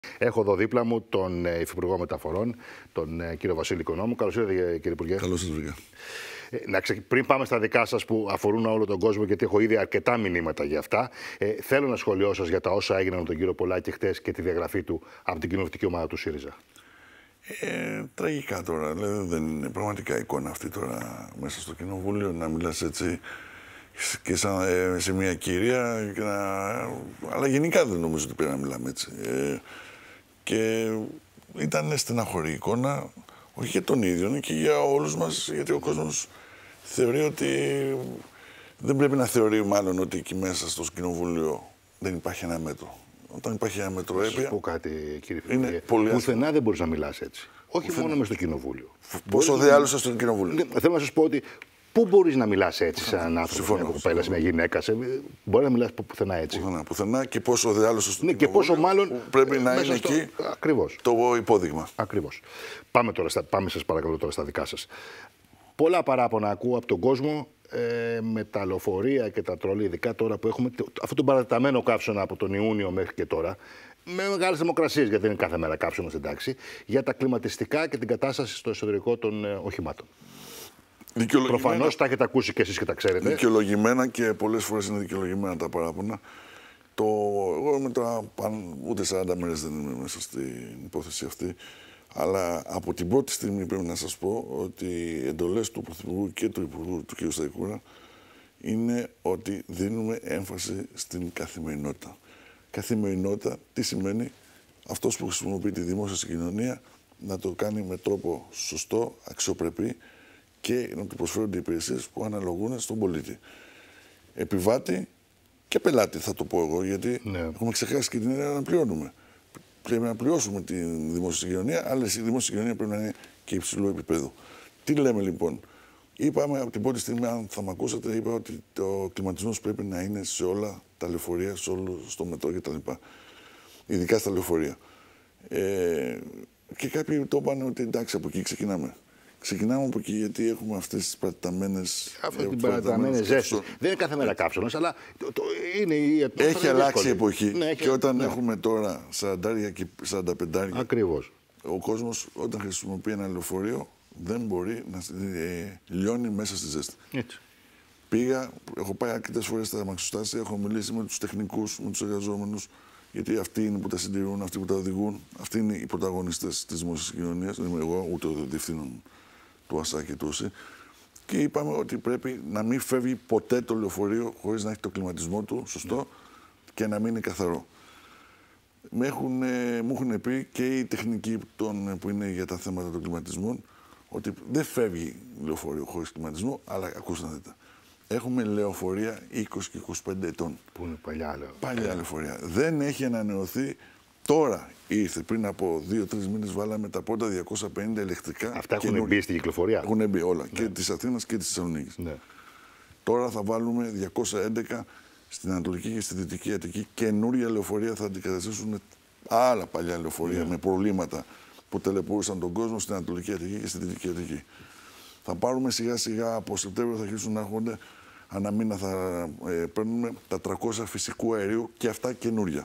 Έχω εδώ δίπλα μου τον Υφυπουργό Μεταφορών, τον κύριο Βασίλη Οικονόμου. Καλώς ήρθατε, κύριε Υπουργέ. Καλώς σας βρήκα. Πριν πάμε στα δικά σας που αφορούν όλο τον κόσμο, γιατί έχω ήδη αρκετά μηνύματα για αυτά, θέλω ένα σχόλιο σας για τα όσα έγιναν με τον κύριο Πολάκη χτες και τη διαγραφή του από την κοινοβουλευτική ομάδα του ΣΥΡΙΖΑ. Τραγικά τώρα. Δηλαδή, δεν είναι πραγματικά εικόνα αυτή τώρα μέσα στο κοινοβούλιο να μιλάς έτσι και σαν, σε μια κυρία. Αλλά γενικά δεν νομίζω ότι πρέπει να μιλάμε έτσι. Και ήταν στεναχωρή εικόνα, όχι για τον ίδιο, και για όλους μας, γιατί ο κόσμος θεωρεί ότι δεν πρέπει να θεωρεί μάλλον ότι εκεί μέσα στο κοινοβούλιο δεν υπάρχει ένα μέτρο. Όταν υπάρχει ένα μέτρο έπεια. Να σου πω κάτι, κύριε Υπουργέ. Πουθενά δεν μπορείς να μιλάς έτσι. Όχι μόνο μες στο κοινοβούλιο. Πόσο δε άλλο στο κοινοβούλιο. Θέλω να σας πω ότι πού μπορείς να μιλάς έτσι σαν έναν άνθρωπο που πέρασε μια γυναίκα. Μπορεί να μιλάς πουθενά έτσι. Πουθενά και πόσο δε άλλο στο κοινοβούλιο. Και πόσο μάλλον πρέπει να είναι εκεί το υπόδειγμα. Ακριβώς. Πάμε σας παρακαλώ τώρα στα δικά σας. Πολλά παράπονα ακούω από τον κόσμο με τα λεωφορεία και τα τρόλι, ειδικά τώρα που έχουμε αυτό τον παρατεταμένο καύσωνα από τον Ιούνιο μέχρι και τώρα, με μεγάλες δημοκρασίες, γιατί δεν είναι κάθε μέρα καύσωνα στην τάξη, για τα κλιματιστικά και την κατάσταση στο εσωτερικό των οχημάτων. Προφανώς τα έχετε ακούσει και εσείς και τα ξέρετε. Δικαιολογημένα, και πολλές φορές είναι δικαιολογημένα τα παράπονα. Εγώ μετά ούτε 40 μέρες δεν είμαι μέσα στην υπόθεση αυτή. Αλλά από την πρώτη στιγμή πρέπει να σας πω ότι οι εντολές του Πρωθυπουργού και του Υπουργού, του κ. Σταϊκούρα, είναι ότι δίνουμε έμφαση στην καθημερινότητα. Καθημερινότητα τι σημαίνει? Αυτός που χρησιμοποιεί τη δημόσια συγκοινωνία να το κάνει με τρόπο σωστό, αξιοπρεπή και να του προσφέρονται υπηρεσίες που αναλογούν στον πολίτη. Επιβάτη και πελάτη, θα το πω εγώ, γιατί έχουμε ξεχάσει και την έννοια να πληρώνουμε. Πρέπει να πληρώσουμε τη δημόσια συγκοινωνία, αλλά η δημόσια συγκοινωνία πρέπει να είναι και υψηλού επίπεδου. Τι λέμε λοιπόν? Είπαμε από την πρώτη στιγμή, αν θα με ακούσατε, είπα ότι ο κλιματισμός πρέπει να είναι σε όλα τα λεωφορεία, στο μετρό κτλ. Ειδικά στα λεωφορεία. Και κάποιοι το είπαν ότι εντάξει, από εκεί ξεκινάμε. Ξεκινάμε από εκεί γιατί έχουμε αυτές τις παρατεταμένες. Αυτή την παρατεταμένη ζέστη. Δεν είναι κάθε μέρα κάψονας, αλλά είναι η ατμόσφαιρα. Έχει αλλάξει η εποχή. Και όταν έχουμε τώρα 40 και 45. Ακριβώς. Ο κόσμος όταν χρησιμοποιεί ένα λεωφορείο δεν μπορεί να λιώνει μέσα στη ζέστη. Έτσι. Έχω πάει αρκετές φορές στα αμαξοστάσια, έχω μιλήσει με τους τεχνικούς, με τους εργαζόμενους, γιατί αυτοί είναι που τα συντηρούν, αυτοί που τα οδηγούν. Αυτοί είναι οι πρωταγωνιστές της δημόσιας συγκοινωνίας. Δεν είμαι εγώ, ούτε ο διευθύνων του ΑΣΑ και του ΟΣΥ. Και είπαμε ότι πρέπει να μην φεύγει ποτέ το λεωφορείο χωρίς να έχει το κλιματισμό του σωστό και να μην είναι καθαρό. Μου έχουν πει και οι τεχνικοί που είναι για τα θέματα των κλιματισμών ότι δεν φεύγει λεωφορείο χωρίς κλιματισμό, αλλά ακούστε να δείτε. Έχουμε λεωφορεία 20 και 25 ετών. Που είναι παλιά λεωφορεία. Παλιά λεωφορεία. Δεν έχει ανανεωθεί. Τώρα ήρθε, πριν από 2-3 μήνες, βάλαμε τα πρώτα 250 ηλεκτρικά. Αυτά έχουν μπει στην κυκλοφορία. Έχουν μπει όλα. Και της Αθήνας και της Θεσσαλονίκης. Τώρα θα βάλουμε 211 στην Ανατολική και στη Δυτική Αττική. Καινούρια λεωφορεία θα αντικαταστήσουν άλλα παλιά λεωφορεία με προβλήματα που τελεπορούσαν τον κόσμο στην Ανατολική Αττική και στη Δυτική Αττική. Θα πάρουμε σιγά σιγά, από Σεπτέμβριο θα αρχίσουν να έρχονται, ανά μήνα θα παίρνουμε τα 300 φυσικού αερίου και αυτά καινούρια.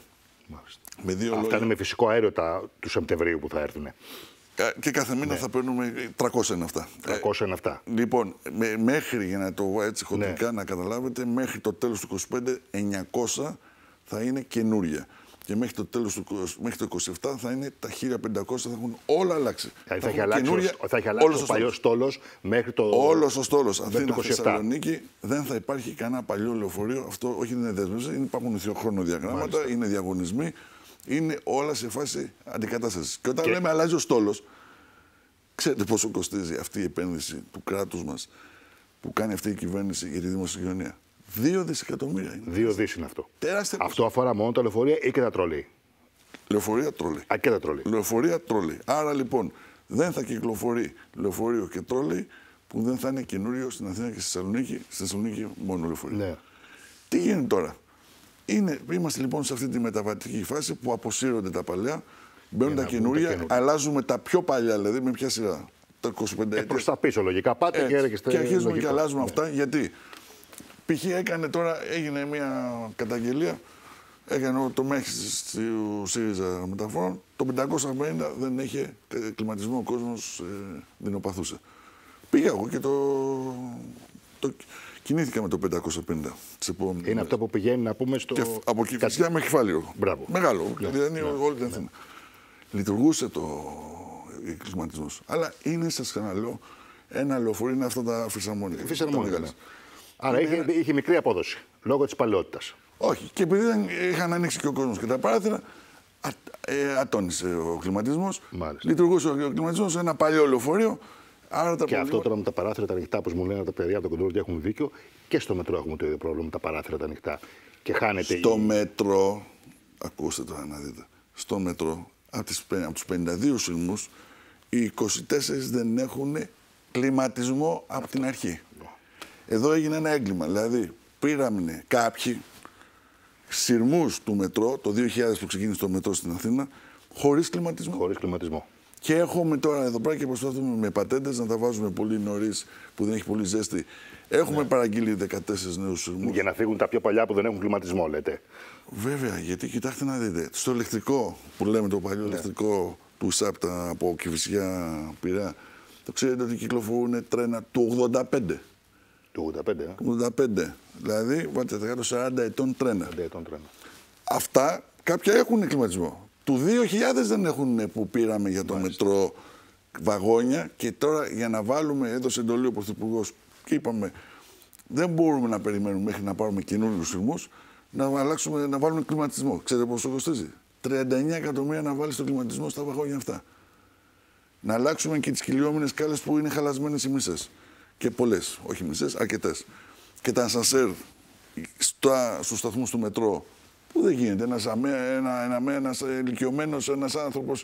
Αυτά είναι με φυσικό αέριο του Σεπτεμβρίου που θα έρθουν. Και κάθε μήνα θα παίρνουμε 300 είναι αυτά. 300 είναι αυτά. Λοιπόν, μέχρι, για να το έτσι χοντρικά να καταλάβετε, μέχρι το τέλος του 25, 900 θα είναι καινούρια. Και μέχρι το τέλος μέχρι το 27 θα είναι τα 1500, θα έχουν όλα αλλάξει. Θα έχει αλλάξει ο παλιός στόλος μέχρι το. Όλος ο στόλος. Αθήνα, Θεσσαλονίκη, δεν θα υπάρχει κανένα παλιό λεωφορείο. Αυτό όχι, δεν είναι δέσμευση. Υπάρχουν χρονοδιαγράμματα, είναι διαγωνισμοί. Είναι όλα σε φάση αντικατάστασης. Και όταν λέμε αλλάζει ο στόλος, ξέρετε πόσο κοστίζει αυτή η επένδυση του κράτους μας που κάνει αυτή η κυβέρνηση για τη δημόσια συγκοινωνία? 2 δισεκατομμύρια είναι. 2 δις είναι αυτό. Τεράστια. Αυτό αφορά μόνο τα λεωφορεία ή και τα τρόλεϊ? Λεωφορεία, τρόλεϊ. Και τα τρόλεϊ. Λεωφορεία, τρόλεϊ. Άρα λοιπόν δεν θα κυκλοφορεί λεωφορείο και τρόλεϊ που δεν θα είναι καινούριο στην Αθήνα και στη Θεσσαλονίκη. Στη Θεσσαλονίκη μόνο λεωφορείο. Ναι. Τι γίνεται τώρα? Είμαστε λοιπόν σε αυτή τη μεταβατική φάση που αποσύρονται τα παλιά, μπαίνουν τα καινούρια, αλλάζουμε τα πιο παλιά, δηλαδή με ποια σειρά? Τα 25 προς τα πίσω λογικά πάτε και αρχίζουμε και αλλάζουμε αυτά. Γιατί π.χ. έγινε μια καταγγελία Έκανε το μέχρι του ΣΥΡΙΖΑ μεταφορών. Το 550 δεν είχε κλιματισμό, ο κόσμος δεινοπαθούσε. Πήγα εγώ και κινήθηκα με το 550. Είναι αυτό που πηγαίνει να πούμε στο. Από Κηφισιά με Κεφάλαιο. Μπράβο. Μεγάλο. Δηλαδή είναι όλη την Αθήνα. Λειτουργούσε το κλιματισμός. Αλλά είναι, σας ξαναλέω, ένα λεωφορείο, είναι αυτά τα φυσαρμόνικα. Άρα είχε μικρή απόδοση λόγω της παλαιότητας. Όχι. Και επειδή είχαν ανοίξει και ο κόσμος και τα παράθυρα, ατόνισε ο κλιματισμός. Λειτουργούσε ο κλιματισμός σε ένα παλιό λεωφορείο. Άρα και αυτό τώρα με τα παράθυρα τα ανοιχτά, όπως μου λένε τα παιδιά από το κοντρόλ, και έχουν δίκιο, και στο μετρό έχουμε το ίδιο πρόβλημα με τα παράθυρα τα ανοιχτά. Και χάνεται στο μετρό, ακούστε τώρα να δείτε, στο μετρό από τους 52 σειρμούς, οι 24 δεν έχουν κλιματισμό από την αρχή. Εδώ έγινε ένα έγκλημα. Δηλαδή, πήραμε κάποιοι σειρμούς του μετρό, το 2000 που ξεκίνησε το μετρό στην Αθήνα, χωρίς κλιματισμό. Χωρίς κλιματισμό. Και έχουμε τώρα εδώ πέρα και προσπαθούμε με πατέντες να τα βάζουμε πολύ νωρίς, που δεν έχει πολύ ζέστη. Έχουμε παραγγείλει 14 νέους σειρμούς. Για να φύγουν τα πιο παλιά που δεν έχουν κλιματισμό, λέτε. Βέβαια, γιατί κοιτάξτε να δείτε. Στο ηλεκτρικό που λέμε, το παλιό ηλεκτρικό του ΣΑΠΤΑ από Κηφισιά, Πειραιά, το ξέρετε ότι κυκλοφορούν τρένα του 85. Του 85, 85. Δηλαδή, βάλτε 40 ετών τρένα. 40 ετών τρένα. Αυτά κάποια έχουν κλιματισμό. Του 2000 δεν έχουν που πήραμε για το μετρό βαγόνια και τώρα για να βάλουμε, έδωσε εντολή ο Πρωθυπουργός και είπαμε δεν μπορούμε να περιμένουμε μέχρι να πάρουμε καινούριους σειρμούς να βάλουμε κλιματισμό. Ξέρετε πόσο κοστίζει? 39 εκατομμύρια να βάλει το κλιματισμό στα βαγόνια αυτά. Να αλλάξουμε και τις κυλιόμενες σκάλες που είναι χαλασμένες οι μισές. Και πολλές, όχι μισές, αρκετές. Και τα ασανσέρ στους σταθμούς του μετρό, που δεν γίνεται. Ένας ηλικιωμένος, ένας άνθρωπος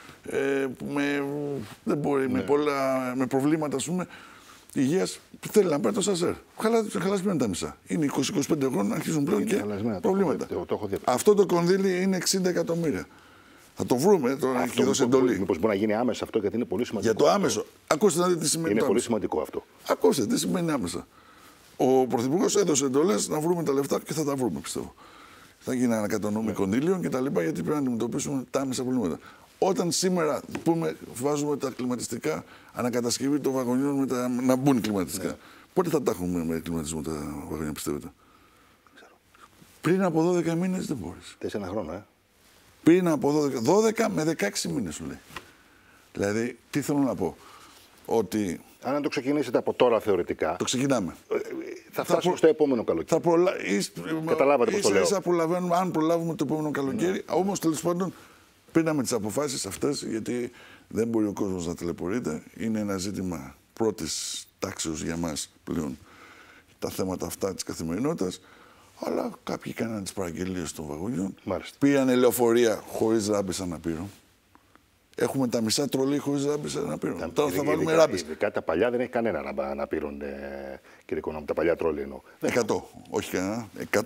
με προβλήματα, ας πούμε, υγείας, που θέλει να πάρει το ασανσέρ. Χαλασμένα τα μισά. Είναι 20-25 χρόνια, αρχίζουν πλέον και προβλήματα. Αυτό το κονδύλι είναι 60 εκατομμύρια. Θα το βρούμε, τώρα έχει δώσει εντολή. Μήπως μπορεί να γίνει άμεσα αυτό, γιατί είναι πολύ σημαντικό. Για το άμεσο. Ακούστε να δείτε τι σημαίνει. Είναι πολύ σημαντικό αυτό. Ακούστε τι σημαίνει άμεσα. Ο Πρωθυπουργός έδωσε εντολές να βρούμε τα λεφτά και θα τα βρούμε, πιστεύω. Θα γίνει ανακατανομή κονδύλιων και τα λοιπά, γιατί πρέπει να αντιμετωπίσουμε τα άμεσα προβλήματα. Όταν σήμερα βάζουμε τα κλιματιστικά, ανακατασκευή των βαγονιών να μπουν κλιματιστικά. Πότε θα τα έχουμε με κλιματισμό τα βαγονιά, πιστεύετε? Πριν από 12 μήνες δεν μπορείς. 4 χρόνια, Πριν από 12 με 16 μήνες σου λέει. Δηλαδή, τι θέλω να πω. Ότι... Αν το ξεκινήσετε από τώρα θεωρητικά. Το ξεκινάμε. Θα φτάσουμε στο επόμενο καλοκαίρι. Καταλάβατε πώς το λέω. Αν προλάβουμε το επόμενο καλοκαίρι. Όμως, τέλος πάντων, πήραμε τις αποφάσεις αυτές, γιατί δεν μπορεί ο κόσμος να τηλεπορείται. Είναι ένα ζήτημα πρώτης τάξεως για μας πλέον τα θέματα αυτά της καθημερινότητας. Αλλά κάποιοι κάνανε τις παραγγελίες των βαγονιών. Πήγανε λεωφορεία χωρίς ράμπες αναπήρων. Έχουμε τα μισά τρολή χωρίς ράμπες αναπήρων. Τώρα θα βάλουμε ράμπες. Ειδικά τα παλιά δεν έχει κανένα ράμπα αναπήρων, κύριε Οικονόμου. Τα παλιά τρόλη εννοώ. 100, όχι κανένα. 100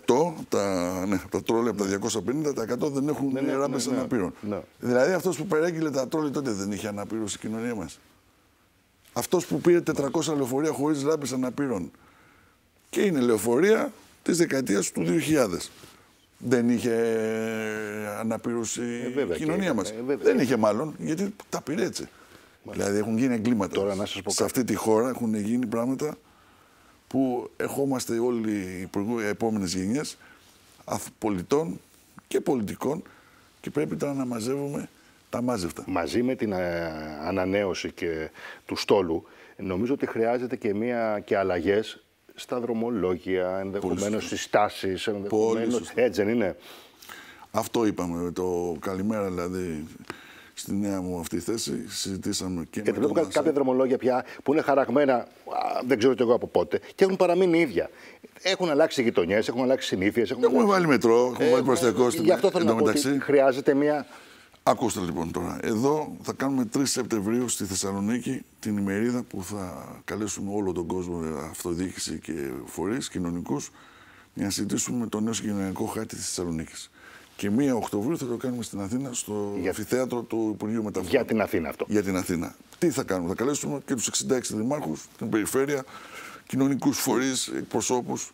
τα τρόλη από τα 250, τα 100 δεν έχουν ράμπες αναπήρων. Δηλαδή αυτός που παρέγγειλε τα τρόλη τότε δεν είχε αναπήρωση στην κοινωνία μας. Αυτός που πήρε 400 λεωφορεία χωρίς ράμπες αναπήρων. Και είναι λεωφορεία της δεκαετίας του 2000. Δεν είχε αναπήρωση η κοινωνία μας. Δεν είχε μάλλον, γιατί τα πήρε έτσι. Δηλαδή έχουν γίνει εγκλήματα. Τώρα, να σας πω σε αυτή τη χώρα έχουν γίνει πράγματα που ερχόμαστε όλοι οι επόμενες γενιές πολιτών και πολιτικών και πρέπει τώρα να μαζεύουμε τα μάζευτα. Μαζί με την ανανέωση και του στόλου, νομίζω ότι χρειάζεται και αλλαγές στα δρομολόγια, ενδεχομένως στις στάσεις, ενδεχομένως. Έτσι δεν είναι? Αυτό είπαμε. Το καλημέρα δηλαδή στη νέα μου αυτή θέση συζητήσαμε και με βλέπω κάποια δρομολόγια πια που είναι χαραγμένα, δεν ξέρω κι εγώ από πότε, και έχουν παραμείνει ίδια. Έχουν αλλάξει γειτονιές, έχουν αλλάξει συνήθειες. Έχουμε βάλει μετρό, έχουμε βάλει προστιακό στην. Γι' αυτό θέλω να πω ότι χρειάζεται μια. Ακούστε λοιπόν τώρα. Εδώ θα κάνουμε 3 Σεπτεμβρίου στη Θεσσαλονίκη την ημερίδα που θα καλέσουμε όλο τον κόσμο, αυτοδιοίκηση και φορείς κοινωνικούς, για να συζητήσουμε το νέο συγκοινωνιακό χάρτη της Θεσσαλονίκης. Και 1 Οκτωβρίου θα το κάνουμε στην Αθήνα, στο αμφιθέατρο του Υπουργείου Μεταφορών. Για την Αθήνα αυτό. Για την Αθήνα. Τι θα κάνουμε? Θα καλέσουμε και τους 66 δημάρχους, την περιφέρεια, κοινωνικούς φορείς, εκπροσώπους,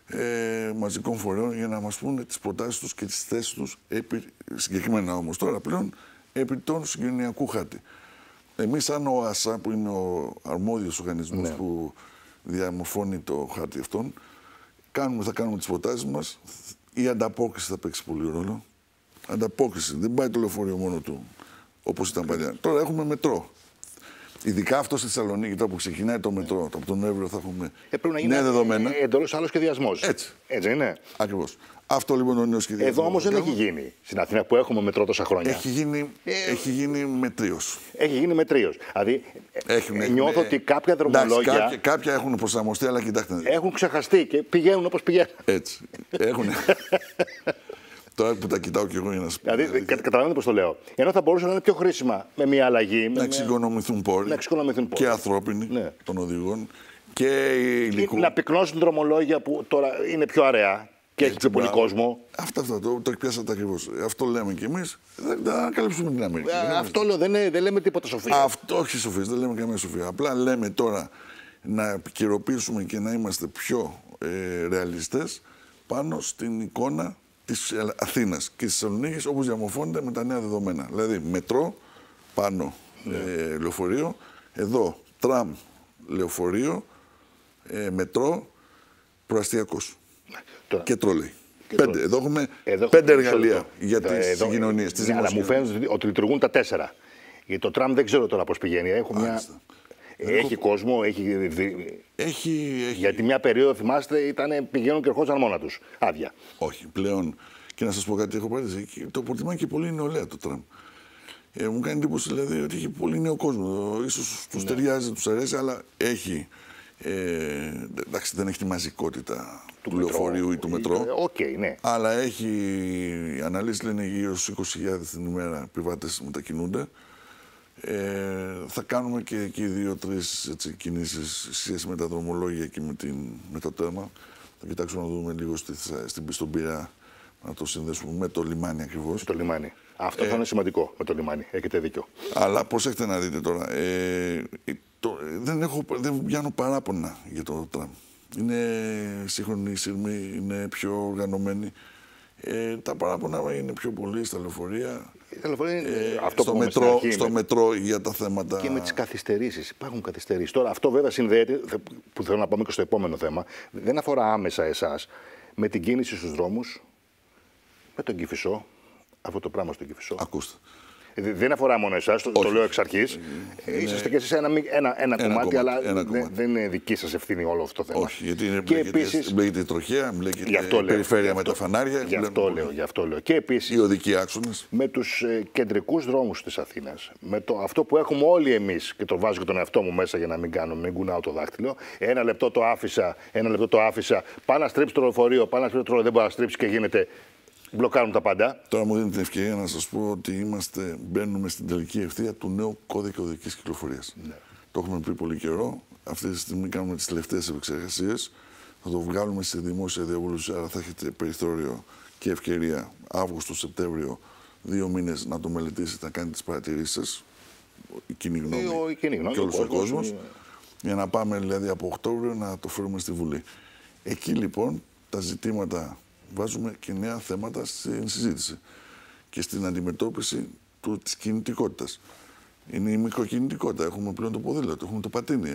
μαζικών φορέων για να μας πούνε τις προτάσεις τους και τις θέσεις τους, συγκεκριμένα όμως τώρα πλέον, επί των συγκοινωνιακού χάρτη. Εμείς σαν ο ΑΣΑ, που είναι ο αρμόδιος οργανισμός που διαμορφώνει το χάρτη αυτόν, θα κάνουμε τις προτάσεις μας. Η ανταπόκριση θα παίξει πολύ ρόλο. Ανταπόκριση. Δεν πάει το λεωφορείο μόνο του, όπως ήταν παλιά. Τώρα έχουμε μετρό. Ειδικά αυτό στη Θεσσαλονίκη, τώρα που ξεκινάει το μετρό, από τον Εύρο θα έχουμε νέα δεδομένα. Εντελώς άλλο σχεδιασμός. Έτσι είναι. Ακριβώς. Αυτό λοιπόν το νέο σχεδιασμό. Εδώ όμως δεν έχει γίνει. Στην Αθήνα που έχουμε μετρό τόσα χρόνια. Έχει γίνει μετρίως. Έχει γίνει μετρίως. Δηλαδή, νιώθω ότι κάποια δρομολόγια. Κάποια έχουν προσαρμοστεί, αλλά κοιτάξτε. Έχουν ξεχαστεί και πηγαίνουν όπως πηγαίνουν. Έτσι. Έχουν. Τώρα που τα κοιτάω κι εγώ για να σου πω. Δηλαδή, καταλαβαίνετε πώς το λέω. Ενώ θα μπορούσαν να είναι πιο χρήσιμα με μια αλλαγή. Να εξοικονομηθούν πόροι. Και ανθρώπινοι των οδηγών και υλικού. Να πυκνώσουν δρομολόγια που τώρα είναι πιο αραιά και έχει πιο πολύ κόσμο. Αυτό το πιάσατε ακριβώς. Αυτό λέμε κι εμείς. Δεν ανακαλύψουμε την Αμερική. Αυτό λέω, δεν λέμε τίποτα σοφία. Όχι σοφίες, δεν λέμε καμία σοφία. Απλά λέμε τώρα να επικαιροποιήσουμε και να είμαστε πιο ρεαλιστές πάνω στην εικόνα της Αθήνας και της Θεσσαλονίκης, όπως διαμορφώνεται με τα νέα δεδομένα. Δηλαδή μετρό, πάνω λεωφορείο, εδώ τραμ, λεωφορείο, μετρό, προαστιακός και τρόλεϊ. Εδώ έχουμε 5 εργαλεία για τις συγκοινωνίες. Αλλά μου φαίνεται ότι λειτουργούν τα 4. Γιατί το τραμ δεν ξέρω τώρα πώς πηγαίνει. Έχει κόσμο, γιατί μια περίοδο, θυμάστε, πηγαίνουν και ερχόντουσαν μόνα τους. Άδεια. Όχι, πλέον. Και να σας πω κάτι, έχω πάρει. Το προτιμάει και πολύ νεολαία το τραμ. Μου κάνει εντύπωση δηλαδή ότι έχει πολύ νέο κόσμο. Ίσως τους ταιριάζει, τους αρέσει, αλλά έχει. Εντάξει, δεν έχει τη μαζικότητα του λεωφορείου ή του μετρό. Αλλά έχει. Οι αναλύσεις λένε γύρω στους 20.000 την ημέρα επιβάτες μετακινούνται. Θα κάνουμε και εκεί 2-3 κινήσεις σχέση με τα δρομολόγια και με το τέρμα. Θα κοιτάξουμε να δούμε λίγο στον Πειραιά, να το συνδέσουμε με το λιμάνι ακριβώς. Το λιμάνι. Αυτό θα είναι σημαντικό με το λιμάνι. Έχετε δίκιο. Αλλά προσέξτε να δείτε τώρα. Δεν πιάνω παράπονα για το τραμ. Είναι σύγχρονη σύρμη, είναι πιο οργανωμένη. Τα παράπονα είναι πιο πολύ στα λεωφορεία. Στο μετρό για τα θέματα. Και με τις καθυστερήσεις. Υπάρχουν καθυστερήσεις. Τώρα αυτό βέβαια συνδέεται, που θέλω να πάμε και στο επόμενο θέμα, δεν αφορά άμεσα εσάς, με την κίνηση στους δρόμους, με τον Κηφισό, αυτό το πράγμα στον Κηφισό. Ακούστε. Δεν αφορά μόνο εσάς, το λέω εξ αρχής. Είσαστε και εσείς ένα κομμάτι, αλλά δεν είναι δική σας ευθύνη όλο αυτό το θέμα. Όχι, γιατί μπλέκεται η τροχέα, μπλέκεται η περιφέρεια με τα φανάρια. Γι' αυτό λέω. Και επίσης, οι οδικοί άξονες. Με τους κεντρικούς δρόμους της Αθήνας, με αυτό που έχουμε όλοι εμείς, και το βάζω και τον εαυτό μου μέσα για να μην κουνάω το δάχτυλο, ένα λεπτό το άφησα, πάει να στρίψει το λεωφορείο, δεν μπορεί να στρίψει και γίνεται. Μπλοκάρουν τα πάντα. Τώρα μου δίνετε την ευκαιρία να σας πω ότι μπαίνουμε στην τελική ευθεία του νέου κώδικα οδικής κυκλοφορίας. Ναι. Το έχουμε πει πολύ καιρό. Αυτή τη στιγμή κάνουμε τις τελευταίες επεξεργασίες. Θα το βγάλουμε σε δημόσια διαβούλευση, άρα θα έχετε περιθώριο και ευκαιρία Αύγουστο-Σεπτέμβριο, 2 μήνες να το μελετήσετε, να κάνετε τις παρατηρήσεις σας. Η κοινή γνώμη και όλος ο κόσμος. Για να πάμε δηλαδή από Οκτώβριο να το φέρουμε στη Βουλή. Εκεί λοιπόν τα ζητήματα. Βάζουμε και νέα θέματα στην συζήτηση και στην αντιμετώπιση της κινητικότητας. Είναι η μικροκινητικότητα. Έχουμε πλέον το ποδήλατο, έχουμε το πατίνι.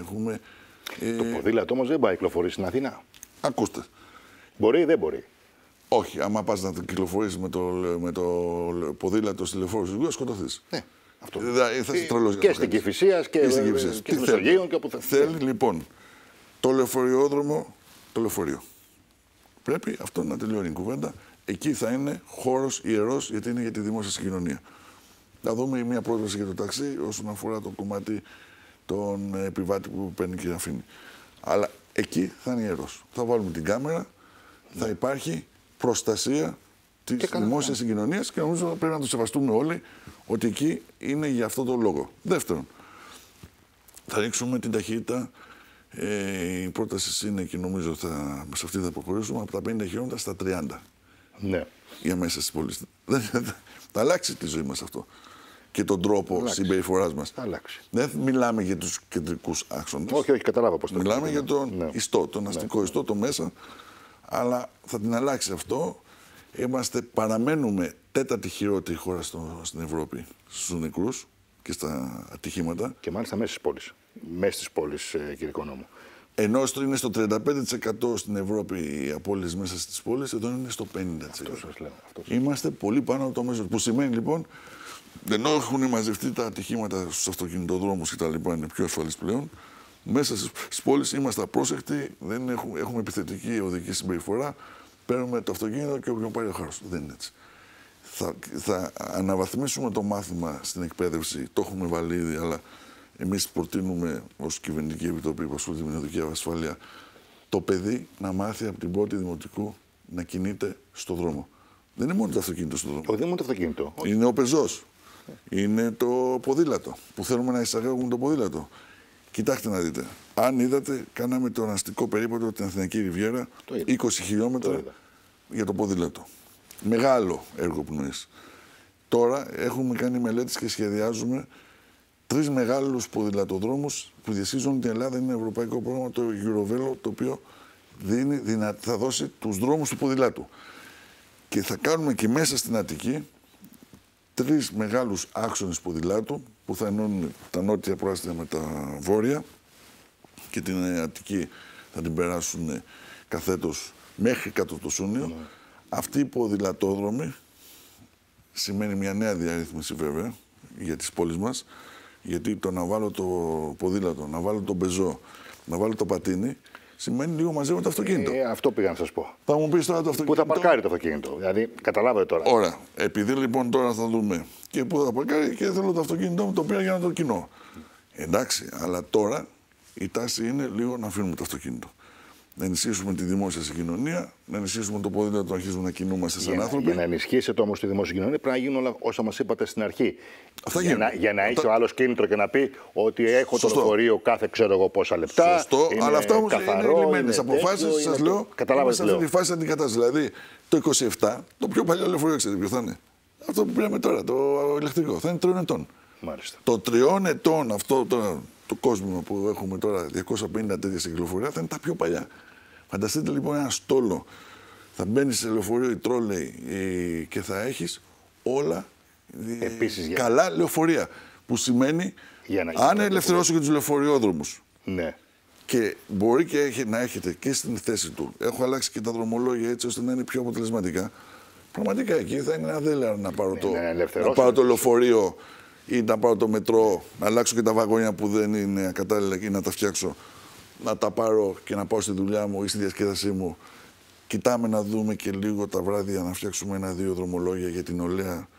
Το ποδήλατο όμως δεν πάει κυκλοφορεί στην Αθήνα. Ακούστε. Μπορεί ή δεν μπορεί. Όχι. Άμα πας να κυκλοφορήσεις με το ποδήλατο στη λεωφόρο της Γουίας, σκοτωθείς. Ναι. Αυτό. Θα είσαι τρελός. Και στην Κηφισίας και στην Μεσογείων και όπου θα θέλει. Λοιπόν, το λεωφοριόδρομο, το λεωφορείο. Πρέπει αυτό να τελειώνει η κουβέντα. Εκεί θα είναι χώρος ιερός, γιατί είναι για τη δημόσια συγκοινωνία. Θα δούμε μια πρόταση για το ταξί όσον αφορά το κομμάτι των επιβάτη που παίρνει και αφήνει. Αλλά εκεί θα είναι ιερός. Θα βάλουμε την κάμερα, θα υπάρχει προστασία της δημόσιας συγκοινωνίας και νομίζω πρέπει να το σεβαστούμε όλοι ότι εκεί είναι για αυτό το λόγο. Δεύτερον, θα ρίξουμε την ταχύτητα. Η πρόταση είναι και νομίζω σε αυτή θα προχωρήσουμε από τα 50 χιλιόμετρα στα 30. Ναι. Για μέσα στις πόλεις. Θα αλλάξει τη ζωή μας αυτό. Και τον τρόπο συμπεριφοράς μας. Δεν μιλάμε για τους κεντρικούς άξονες. Όχι, κατάλαβα πώς το μιλάμε για τον ιστό, τον αστικό ιστό, το μέσα. αλλά θα την αλλάξει αυτό. Παραμένουμε τέταρτη χειρότερη χώρα στην Ευρώπη στους νεκρούς και στα ατυχήματα. Και μάλιστα μέσα στις πόλεις. Μέσα στις πόλεις, κύριε Οικονόμου. Ενώ είναι στο 35% στην Ευρώπη οι απώλειες μέσα στις πόλεις, εδώ είναι στο 50%. Είμαστε πολύ πάνω από το μέσο. Που σημαίνει λοιπόν, ενώ έχουν μαζευτεί τα ατυχήματα στους αυτοκινητοδρόμους και τα λοιπά, είναι πιο ασφαλείς πλέον, μέσα στις πόλεις είμαστε απρόσεκτοι, έχουμε επιθετική οδική συμπεριφορά, παίρνουμε το αυτοκίνητο και όποιον πάρει ο χάρος. Δεν είναι έτσι. Θα αναβαθμίσουμε το μάθημα στην εκπαίδευση, το έχουμε βάλει ήδη, αλλά εμείς προτείνουμε ως κυβερνητική επιτροπή που ασχολείται με την οδική ασφάλεια το παιδί να μάθει από την πρώτη δημοτικού να κινείται στο δρόμο. Δεν είναι μόνο το αυτοκίνητο στο δρόμο. Όχι, δεν είναι μόνο το αυτοκίνητο. Είναι ο πεζός. Είναι το ποδήλατο που θέλουμε να εισαγάγουμε το ποδήλατο. Κοιτάξτε να δείτε. Αν είδατε, κάναμε το αστικό περίπατο την Αθηναϊκή Ριβιέρα, 20 χιλιόμετρα για το ποδήλατο. Μεγάλο έργο πνοής. Τώρα έχουμε κάνει μελέτες και σχεδιάζουμε 3 μεγάλους ποδηλατοδρόμους που διασχίζουν την Ελλάδα. Είναι ένα ευρωπαϊκό πρόγραμμα, το Eurovelo, το οποίο θα δώσει τους δρόμους του ποδηλάτου. Και θα κάνουμε και μέσα στην Αττική 3 μεγάλους άξονες ποδηλάτου που θα ενώνουν τα νότια προάστια με τα βόρεια και την Αττική θα την περάσουν καθέτος μέχρι κάτω το Σούνιο. Αυτοί οι ποδηλατόδρομοι σημαίνει μια νέα διαρρύθμιση βέβαια για τις πόλεις μας, γιατί το να βάλω το ποδήλατο, να βάλω το πεζό, να βάλω το πατίνι, σημαίνει λίγο μαζεύω το αυτοκίνητο. Αυτό πήγα να σας πω. Θα μου πεις τώρα το αυτοκίνητο. Πού θα παρκάρει το αυτοκίνητο, δηλαδή καταλάβετε τώρα. Ωραία. Επειδή λοιπόν τώρα θα δούμε και πού θα παρκάρει και θέλω το αυτοκίνητό μου, το πήρα για να το κοινώ. Εντάξει, αλλά τώρα η τάση είναι λίγο να αφήνουμε το αυτοκίνητο. Να ενισχύσουμε τη δημόσια συγκοινωνία, να ενισχύσουμε το ποδήλατο, να αρχίσουμε να κινούμαστε σαν άνθρωποι. Για να ενισχύσετε όμως τη δημόσια συγκοινωνία, πρέπει να γίνουν όλα όσα μας είπατε στην αρχή. Για να έχει ο άλλος κίνητρο και να πει ότι έχω το λεωφορείο κάθε ξέρω εγώ πόσα λεπτά. Σωστό, αλλά αυτά όμως είναι λυμμένες αποφάσεις. Σας λέω, είμαστε σε αυτή τη φάση αντικατάσταση. Δηλαδή το 27, το πιο παλιό λεωφορείο, ξέρετε ποιο θα είναι. Αυτό που πήραμε τώρα, το ηλεκτρικό, θα είναι 3 ετών. Μάλιστα. Το 3 ετών αυτό το κόσμο που έχουμε τώρα, 250 τέτοια στην κυκλοφορία, θα είναι τα πιο παλιά. Φανταστείτε λοιπόν ένα στόλο. Θα μπαίνει σε λεωφορείο ή τρόλεϊ και θα έχεις όλα καλά λεωφορεία. Που σημαίνει, αν ελευθερώσω και τους λεωφορειόδρομους, ναι. Και μπορεί και να έχετε και στην θέση του, έχω αλλάξει και τα δρομολόγια έτσι ώστε να είναι πιο αποτελεσματικά. Πραγματικά εκεί θα είναι αδέλεα να πάρω το λεωφορείο ή να πάρω το μετρό, να αλλάξω και τα βαγόνια που δεν είναι ακατάλληλα και να τα φτιάξω, να τα πάρω και να πάω στη δουλειά μου ή στη διασκέδασή μου. Κοιτάμε να δούμε και λίγο τα βράδια να φτιάξουμε 1-2 δρομολόγια για την νεολαία.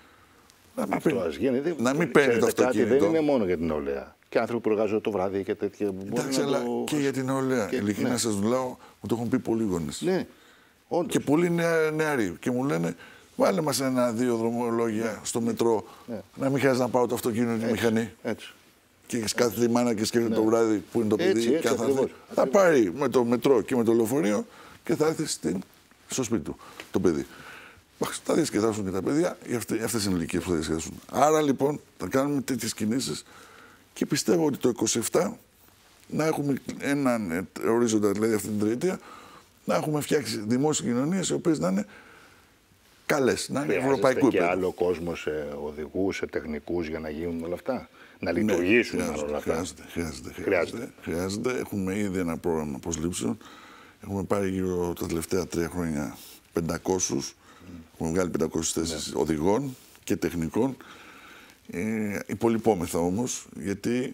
Να μην παίρνει το αυτοκίνητο. Δεν είναι μόνο για την νεολαία. Και άνθρωποι που εργάζονται το βράδυ και τέτοια. Εντάξει, αλλά και για την νεολαία. Ειλικρινά σας μιλάω, μου το έχουν πει πολλοί γονείς. Ναι, και πολλοί νεαροί. Και μου λένε, βάλε μας 1-2 δρομολόγια στο μετρό, να μην χρειάζεται να πάρω το αυτοκίνητο τη μηχανή. Έτσι. Και κάθε τη μάνα και σκέφτεται το βράδυ που είναι το παιδί. Θα πάρει με το μετρό και με το λεωφορείο και θα έρθει στο σπίτι του το παιδί. Θα διασκεδάσουν και τα παιδιά, αυτές είναι οι ηλικίες που θα διασκεδάσουν. Άρα λοιπόν θα κάνουμε τέτοιες κινήσεις και πιστεύω ότι το 27 να έχουμε έναν ορίζοντα, δηλαδή αυτή την τριετία, να έχουμε φτιάξει δημόσιες κοινωνίες οι οποίες να είναι καλές, να είναι ευρωπαϊκού επίπεδου. Και άλλο κόσμο σε οδηγούς, σε τεχνικούς για να γίνουν όλα αυτά. Να λειτουργήσουν όλα αυτά. Χρειάζεται. Έχουμε ήδη ένα πρόγραμμα προσλήψεων. Έχουμε πάρει γύρω τα τελευταία 3 χρόνια 500. Έχουμε βγάλει 500 θέσεις οδηγών και τεχνικών. Υπολοιπόμεθα όμως, γιατί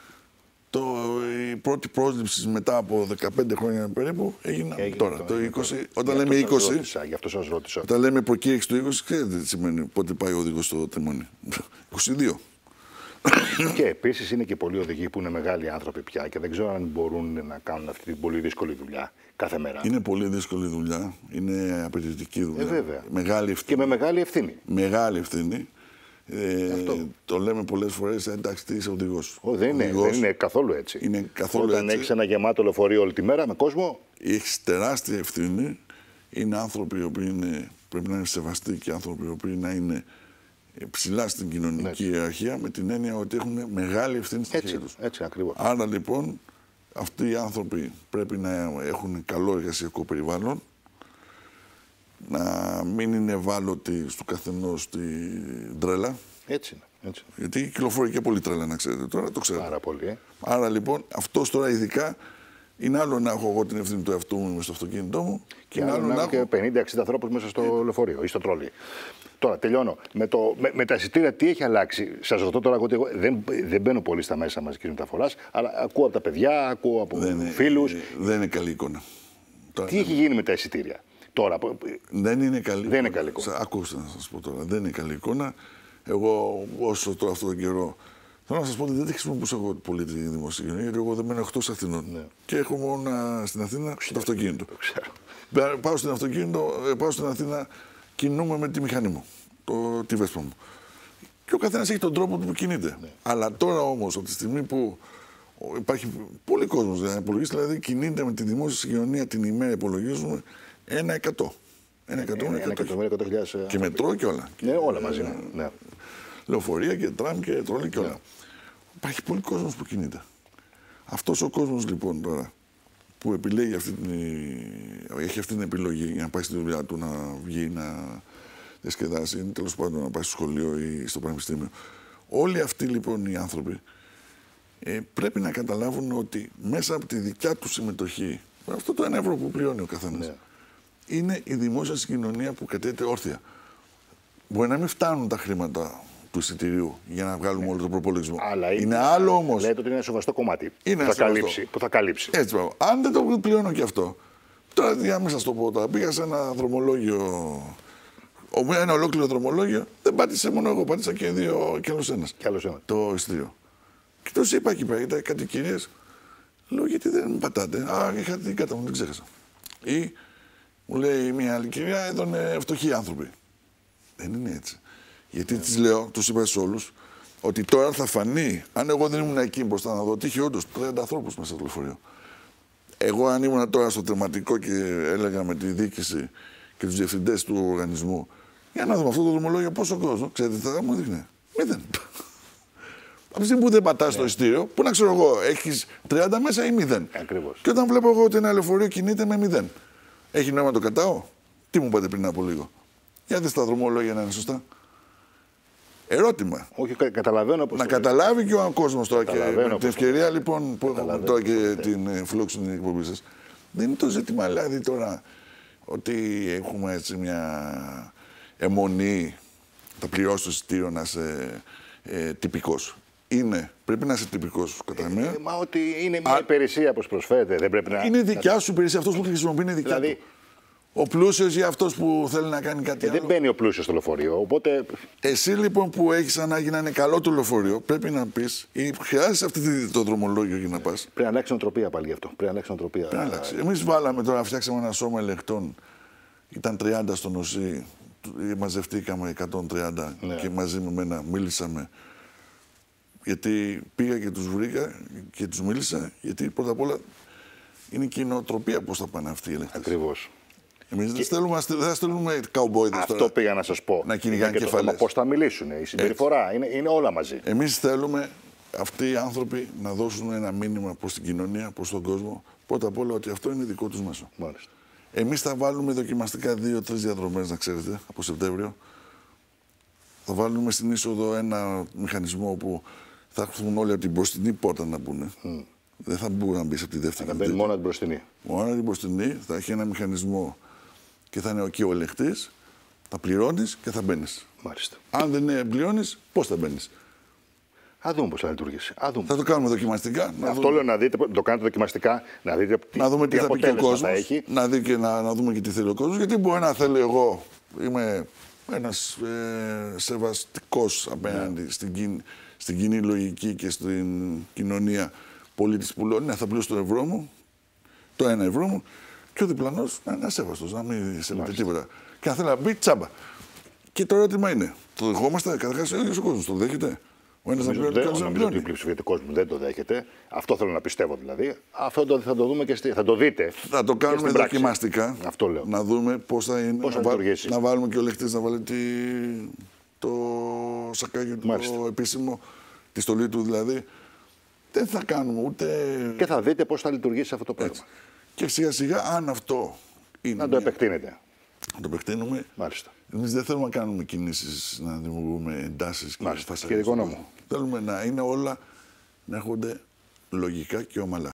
η πρώτη πρόσληψη μετά από 15 χρόνια περίπου έγινε τώρα, το 20. Όταν λέμε 20, γι' αυτό σας ρώτησα. Όταν λέμε προκήρυξη του 20, ξέρετε τι σημαίνει πότε πάει ο οδηγός στο τιμόνι. 22. Και επίσης είναι και πολλοί οδηγοί που είναι μεγάλοι άνθρωποι πια και δεν ξέρω αν μπορούν να κάνουν αυτή την πολύ δύσκολη δουλειά κάθε μέρα. Είναι πολύ δύσκολη δουλειά. Είναι απαιτητική δουλειά. Βέβαια. Μεγάλη ευθύνη. Και με μεγάλη ευθύνη. Μεγάλη ευθύνη. Το λέμε πολλές φορές, εντάξει, τι είσαι οδηγός. Δεν είναι καθόλου έτσι. Είναι καθόλου Όταν έχεις ένα γεμάτο λεωφορείο όλη τη μέρα με κόσμο. Έχεις τεράστια ευθύνη. Είναι άνθρωποι οι οποίοι πρέπει να είναι σεβαστοί και άνθρωποι οι οποίοι να είναι ψηλά στην κοινωνική ιεραρχία, με την έννοια ότι έχουν μεγάλη ευθύνη στα χέρια τους. Έτσι ακριβώς. Άρα λοιπόν αυτοί οι άνθρωποι πρέπει να έχουν καλό εργασιακό περιβάλλον, να μην είναι ευάλωτη στο καθενός την τρέλα. Έτσι είναι. Γιατί κυκλοφορεί και πολύ τρέλα, να ξέρετε. Τώρα το ξέρετε. Πάρα πολύ. Άρα λοιπόν, αυτός τώρα ειδικά είναι άλλο να έχω εγώ την ευθύνη του εαυτού μου στο αυτοκίνητό μου. Και άλλο να έχω και 50-60 ανθρώπους μέσα στο λεωφορείο ή στο τρόλι. Τώρα, τελειώνω. Με τα εισιτήρια, τι έχει αλλάξει. Σας ρωτώ τώρα, εγώ δεν μπαίνω πολύ στα μέσα μαζικής μεταφοράς, αλλά ακούω από τα παιδιά, ακούω από φίλους. Δεν είναι καλή εικόνα. Τι έχει γίνει με τα εισιτήρια τώρα? Δεν είναι καλή δεν είναι καλή εικόνα. Ακούστε να σας πω τώρα. Δεν είναι καλή εικόνα. Εγώ, όσο τώρα αυτόν τον καιρό, θέλω να σας πω ότι δεν τη χρησιμοποιούσα εγώ πολύ τη δημόσια κοινωνία, γιατί εγώ δεν μένω εκτός Αθηνών. Ναι. Και έχω μόνο στην Αθήνα το αυτοκίνητο. Πάω στην Αθήνα, κινούμαι με τη μηχανή μου, τη Βέσπα μου. Και ο καθένας έχει τον τρόπο του που κινείται. Ναι. Αλλά τώρα όμως, από τη στιγμή που υπάρχει πολύ κόσμος να υπολογίσει, δηλαδή κινείται με τη δημόσια συγκοινωνία την ημέρα, υπολογίζουμε 1%. 1.100.000. Και μετρό και όλα. Ναι, όλα μαζί. Ναι. Λεωφορεία και τραμ και τρόλι και όλα. Ναι. Υπάρχει πολύ κόσμος που κινείται. Αυτός ο κόσμος λοιπόν τώρα που επιλέγει έχει αυτή την επιλογή για να πάει στη δουλειά του, να βγει, να διασκεδάσει, ή τέλος πάντων να πάει στο σχολείο ή στο πανεπιστήμιο. Όλοι αυτοί λοιπόν οι άνθρωποι πρέπει να καταλάβουν ότι μέσα από τη δικιά του συμμετοχή, με αυτό το 1 ευρώ που πληρώνει ο καθένας, ναι, είναι η δημόσια συγκοινωνία που κατέται όρθια. Μπορεί να μην φτάνουν τα χρήματα του εισιτηρίου για να βγάλουμε όλο τον προπολογισμό. Αλλά είναι άλλο όμως. Λέτε ότι είναι ένα σοβαστό κομμάτι που θα καλύψει. Έτσι, πράγμα. Αν δεν το πληρώνω και αυτό. Τώρα, για να σας το πω, τώρα πήγα σε ένα δρομολόγιο. Ένα ολόκληρο δρομολόγιο. Δεν πάτησε μόνο εγώ, πάτησα και άλλος ένας. Το εισιτήριο. Και τόσο είπα εκεί πέρα, κάτι κυρίες. Λέω, γιατί δεν πατάτε? Είχα την κάρτα μου, δεν ξέχασα. Ή μου λέει μια άλλη κυρία, εδώ είναι φτωχοί άνθρωποι. Δεν είναι έτσι. Γιατί τις λέω, τους είπα σε όλους, ότι τώρα θα φανεί, αν εγώ δεν ήμουν εκεί μπροστά να δω, ότι είχε όντως 30 ανθρώπους μέσα στο λεωφορείο. Εγώ, αν ήμουν τώρα στο τερματικό και έλεγα με τη διοίκηση και τους διευθυντές του οργανισμού, για να δούμε αυτό το δρομολόγιο πόσο κόσμο, ξέρετε, θα μου δείχνει 0. Από τη στιγμή που δεν πατάς στο ειστήριο, πού να ξέρω εγώ, έχεις 30 μέσα ή 0. Ακριβώς. Και όταν βλέπω εγώ ότι ένα λεωφορείο κινείται με 0, έχει νόημα να το κατάω? Τι μου είπατε πριν από λίγο? Για δες τα δρομολόγια να είναι σωστά. Ερώτημα. Όχι, καταλαβαίνω πώς. Να καταλάβει και ο κόσμος τώρα. Και με την ευκαιρία λοιπόν που έχουμε τώρα και την φιλόξενη εκπομπή σας, δεν είναι το ζήτημα δηλαδή τώρα ότι έχουμε έτσι μια αιμονή, θα πληρώσει το εισιτήριο να είσαι τυπικός. Πρέπει να είσαι τυπικός κατά μία. Μα ότι είναι μια υπηρεσία που προσφέρεται, δεν πρέπει να. Είναι δικιά σου υπηρεσία, αυτός που τη χρησιμοποιεί είναι δικιά του. Ο πλούσιος ή αυτός που θέλει να κάνει κάτι άλλο. Δεν μπαίνει ο πλούσιος στο λεωφορείο, οπότε. Εσύ λοιπόν που έχεις ανάγκη να είναι καλό το λεωφορείο, πρέπει να πεις ή χρειάζεσαι το δρομολόγιο για να πας. Πρέπει να αλλάξει νοοτροπία πάλι γι' αυτό. Πρέπει να αλλάξει νοοτροπία. Πρέπει να αλλάξει. Εμείς βάλαμε τώρα, φτιάξαμε ένα σώμα ελεγκτών. Ήταν 30 στο νοσί, μαζευτήκαμε 130 και μαζί με μένα μίλησαμε. Γιατί πήγα και τους βρήκα και τους μίλησα, γιατί πρώτα απ' όλα είναι και η νοοτροπία πώς θα πάνε αυτοί οι ελεγκτές. Ακριβώς. Εμείς δεν θα στέλνουμε καουμπόιδες. Αυτό πήγα να σας πω. Να κυνηγάνε κεφαλές. Πώς θα μιλήσουν, η συμπεριφορά, είναι όλα μαζί. Εμείς θέλουμε αυτοί οι άνθρωποι να δώσουν ένα μήνυμα προς την κοινωνία, προς τον κόσμο. Πρώτα απ' όλα ότι αυτό είναι δικό τους μέσο. Μάλιστα. Εμείς θα βάλουμε δοκιμαστικά 2-3 διαδρομές, να ξέρετε, από Σεπτέμβριο. Θα βάλουμε στην είσοδο ένα μηχανισμό που θα έρθουν όλοι από την μπροστινή πόρτα να μπουν. Δεν θα μπορούν να μπει από τη δεύτερη. Θα μπαίνει μόνο την μπροστινή. Μόνο την μπροστινή, θα έχει ένα μηχανισμό και θα είναι εκεί ο ελεγκτής, θα πληρώνεις και θα μπαίνεις. Μάλιστα. Αν δεν πληρώνεις, πώς θα μπαίνεις? Θα δούμε πώς θα λειτουργήσει. Θα το κάνουμε δοκιμαστικά. Αυτό λέω να δείτε, το κάνετε δοκιμαστικά, να δείτε τι θα πει και ο κόσμος, να δούμε και τι θέλει ο κόσμος. Γιατί μπορεί να θέλει εγώ, είμαι ένας σεβαστικός απέναντι στην κοινή λογική και στην κοινωνία πολίτης που λέω, ναι, θα πληρώσω το ευρώ μου, το 1 ευρώ μου, και ο διπλανός να είναι ασέβαστος, να μην σέβεται τίποτα. Και αν θέλει να μπει, τσάμπα. Και το ερώτημα είναι, το δεχόμαστε? Καταρχάς ο ίδιος ο κόσμος το δέχεται? Ο ένας να πληρώνει και ο άλλος να πληρώνει. Νομίζω ότι η πλειοψηφία του κόσμου δεν το δέχεται. Αυτό θέλω να πιστεύω δηλαδή. Αυτό θα το δούμε και θα το δείτε. Θα το κάνουμε δοκιμαστικά. Αυτό λέω. Να δούμε πώς θα είναι. Να βάλουμε και ο ελεγκτής να βάλει το σακάκι του, το επίσημο, τη στολή του δηλαδή. Δεν θα κάνουμε ούτε. Και θα δείτε πώς θα λειτουργήσει αυτό το πράγμα. Και σιγά σιγά, αν αυτό είναι. Να το επεκτείνετε. να το επεκτείνουμε. Μάλιστα. Εμείς δεν θέλουμε να κάνουμε κινήσεις, να δημιουργούμε εντάσεις και Κύριε Οικονόμου. Θέλουμε να είναι όλα να έρχονται λογικά και ομαλά.